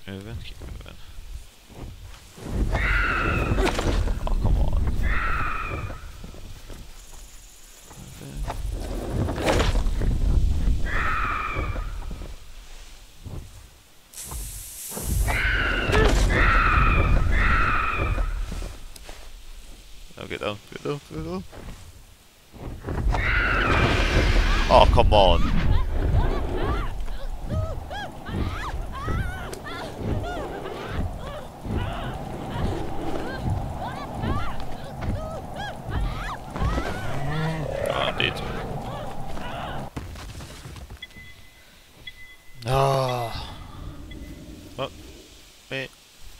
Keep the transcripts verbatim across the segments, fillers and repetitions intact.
moving, keep moving. Oh, come on. Moving. No, get down, get down, get down. Oh, come on. Oh, indeed. Ah. Oh, wait.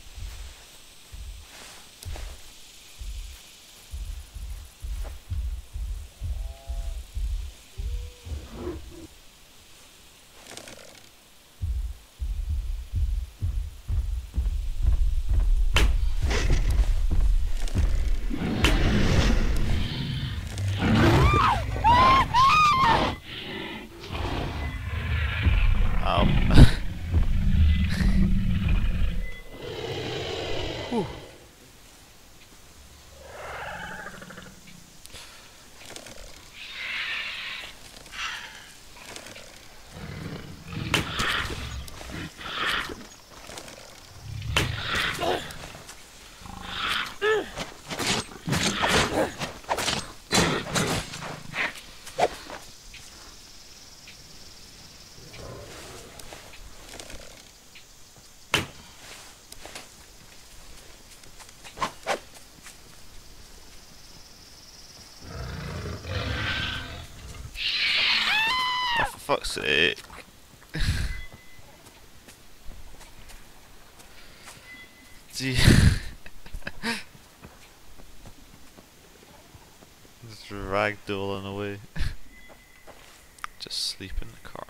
Ow. Whew. Oh, for fuck's sake. Gee. Just ragdolling away. Just sleep in the car.